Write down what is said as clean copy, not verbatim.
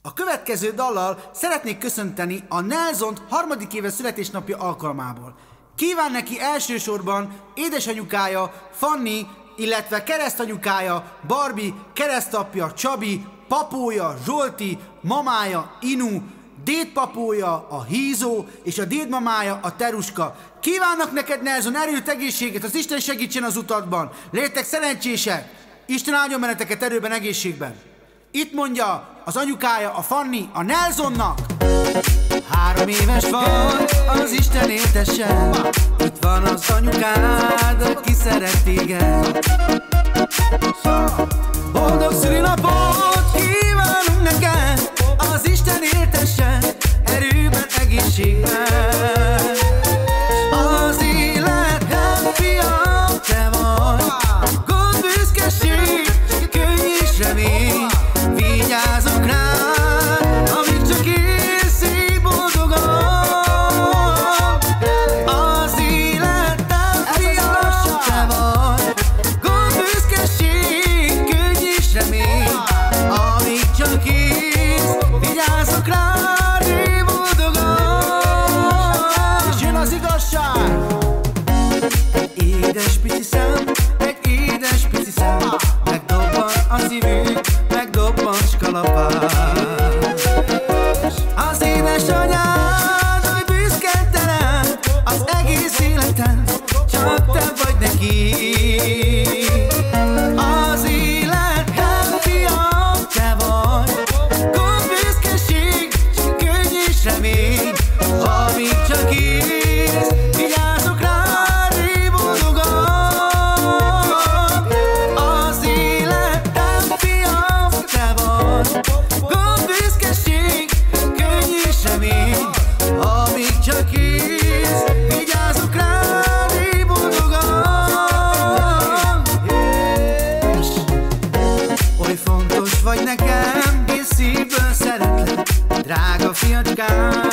A következő dallal szeretnék köszönteni a Nelson harmadik éves születésnapja alkalmából. Kíván neki elsősorban édesanyukája Fanni, illetve keresztanyukája Barbie, keresztapja Csabi, papója Zsolti, mamája Inu, dédpapója a Hízó és a dédmamája a Teruska. Kívánnak neked, Nelson, erőt, egészséget, az Isten segítsen az utatban. Létek szerencsések! Isten áldjon benneteket erőben, egészségben. Itt mondja az anyukája, a Fanni, a Nelsonnak. 3 éves vagy, az Isten éltesse. Itt van az anyukád, aki szeret téged. Boldog szülinapot kívánunk neked, az Isten éltesse, erőben, egészségben. Az életem fia, te vagy, gond, büszkeség, könny és remény. Vigyázok rád, amíg csak élsz, így boldogan. Az életem fia, te vagy, gond, büszkeség, könny és remény. Amíg csak élsz, vigyázok rád, így boldogan. És jön az igazság. Egy édes pici szem, egy édes pici szem, megdobban a szívünk, megdobban skalapás. Az édesanyád, hogy büszke terem, az egész életem, csak te vagy neki. Az életem fiam, te vagy, gond, büszkeség, könny és remény. Amíg csak élsz, vigyázok rád, így boldogan. Az életem fiam, te vagy, gond, büszkeség, könny és remény. Amíg csak élsz, vigyázok rád, így boldogan. Oly fontos vagy nekem, én szívből szeretlek, drága fiacskám.